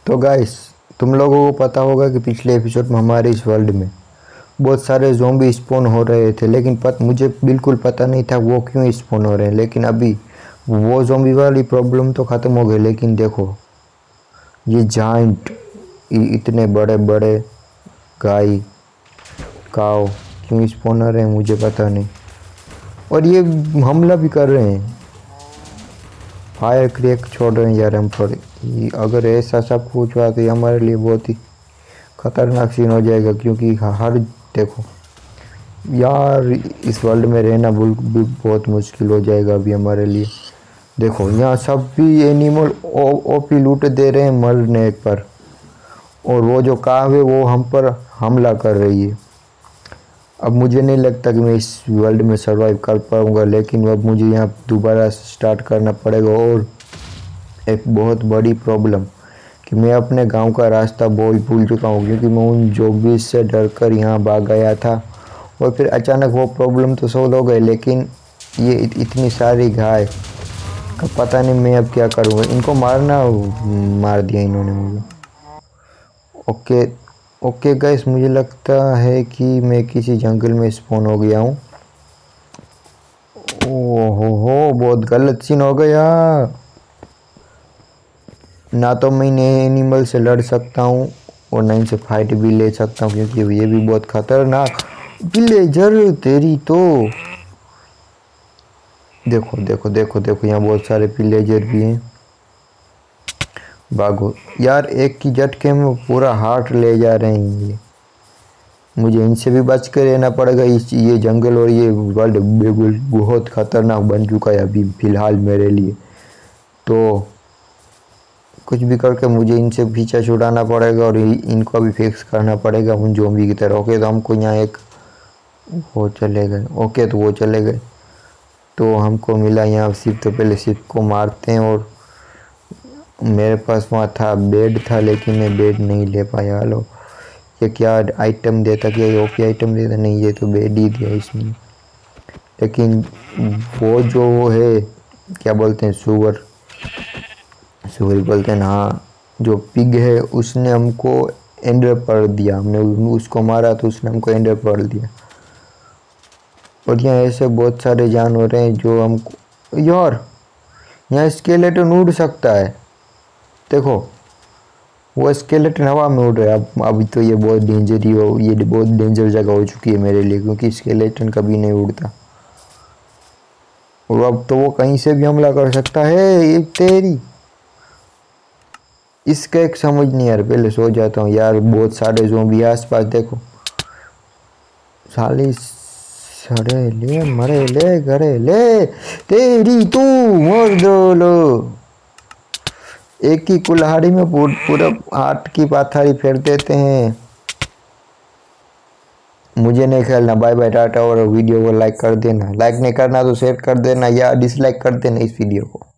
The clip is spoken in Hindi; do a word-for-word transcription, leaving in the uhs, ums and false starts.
तो गाइस, तुम लोगों को पता होगा कि पिछले एपिसोड में हमारे इस वर्ल्ड में बहुत सारे ज़ॉम्बी स्पॉन हो रहे थे, लेकिन पत, मुझे बिल्कुल पता नहीं था वो क्यों स्पॉन हो रहे हैं। लेकिन अभी वो ज़ॉम्बी वाली प्रॉब्लम तो ख़त्म हो गई, लेकिन देखो ये जाइंट इतने बड़े बड़े गाय काव क्यों स्पॉन हो रहे हैं मुझे पता नहीं। और ये हमला भी कर रहे हैं, फायर क्रैक छोड़ रहे हैं यार हम थोड़े। अगर ऐसा सब कुछ हुआ तो ये हमारे लिए बहुत ही खतरनाक सीन हो जाएगा, क्योंकि हर देखो यार इस वर्ल्ड में रहना भी बहुत मुश्किल हो जाएगा अभी हमारे लिए। देखो यहाँ सब भी एनिमल ओपी लूट दे रहे हैं मरने पर, और वो जो काव है वो हम पर हमला कर रही है। अब मुझे नहीं लगता कि मैं इस वर्ल्ड में सरवाइव कर पाऊँगा, लेकिन अब मुझे यहाँ दोबारा स्टार्ट करना पड़ेगा। और एक बहुत बड़ी प्रॉब्लम कि मैं अपने गांव का रास्ता बहुत भूल चुका हूँ, क्योंकि मैं उन ज़ॉम्बी से डर कर यहाँ भाग गया था। और फिर अचानक वो प्रॉब्लम तो सॉल्व हो गई, लेकिन ये इत, इतनी सारी गाय का पता नहीं मैं अब क्या करूँगा। इनको मारना मार दिया इन्होंने मुझे। ओके ओके गाइस, मुझे लगता है कि मैं किसी जंगल में स्पॉन हो गया हूँ। ओहो हो, बहुत गलत सीन हो गया। ना तो मैं नए एनिमल से लड़ सकता हूँ और ना इनसे फाइट भी ले सकता हूँ, क्योंकि ये भी बहुत खतरनाक विलेजर तेरी तो। देखो देखो देखो देखो यहाँ बहुत सारे विलेजर भी हैं। भागो यार, एक की झटके में पूरा हार्ट ले जा रहे हैं ये। मुझे इनसे भी बच कर रहना पड़ेगा। इस ये जंगल और ये वर्ल्ड बिल्कुल बहुत खतरनाक बन चुका है अभी फ़िलहाल मेरे लिए। तो कुछ भी करके मुझे इनसे पीछा छुड़ाना पड़ेगा और इनको भी फिक्स करना पड़ेगा उन ज़ॉम्बी की तरह। ओके, तो हमको यहाँ एक वो चले गए। ओके, तो वो चले गए तो हमको मिला यहाँ सिप। तो पहले सिप को मारते हैं। और मेरे पास वहाँ था बेड था, लेकिन मैं बेड नहीं ले पाया। हेलो, ये क्या आइटम देता, क्या ये ओपी आइटम देता? नहीं, ये तो बेड ही दिया इसमें। लेकिन वो जो वो है क्या बोलते हैं, सुअर सुअर बोलते हैं ना, हाँ, जो पिग है उसने हमको एंडर पढ़ दिया। हमने उसको मारा तो उसने हमको एंडर पढ़ दिया। और यहाँ ऐसे बहुत सारे जानवर हैं जो हमको यार यहाँ स्केलेटन उड़ सकता है। देखो वो स्केलेटन हवा में उड़ रहा है। अब अभी तो ये बहुत डेंजर ही हो ये बहुत डेंजर जगह हो चुकी है मेरे लिए, क्योंकि स्केलेटन कभी नहीं उड़ता। और अब तो वो कहीं से भी हमला कर सकता है। ये तेरी इसका एक समझ नहीं यार। पहले सो जाता हूँ यार, बहुत सारे ज़ॉम्बी आस पास। देखो साली सड़े ले मरे ले घरे ले तेरी तू मर दो लो। एक ही कुल्हाड़ी में पूरा आठ की पाथारी फेर देते हैं। मुझे नहीं खेलना। Bye bye tata. और वीडियो को लाइक कर देना, लाइक नहीं करना तो शेयर कर देना या डिसलाइक कर देना इस वीडियो को।